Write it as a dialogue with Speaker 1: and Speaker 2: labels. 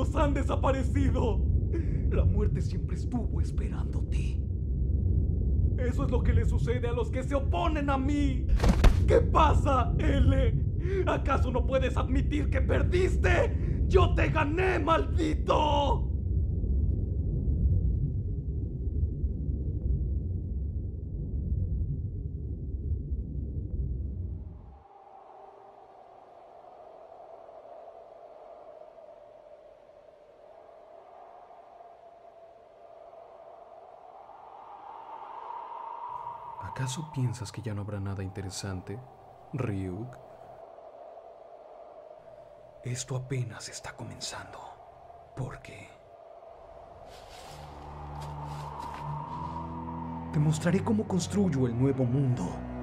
Speaker 1: ellos han desaparecido. La muerte siempre estuvo esperándote. Eso es lo que le sucede a los que se oponen a mí. ¿Qué pasa, L? ¿Acaso no puedes admitir que perdiste? ¡Yo te gané, maldito!
Speaker 2: ¿Acaso piensas que ya no habrá nada interesante, Ryuk? Esto apenas está comenzando. Porque te mostraré cómo construyo el nuevo mundo.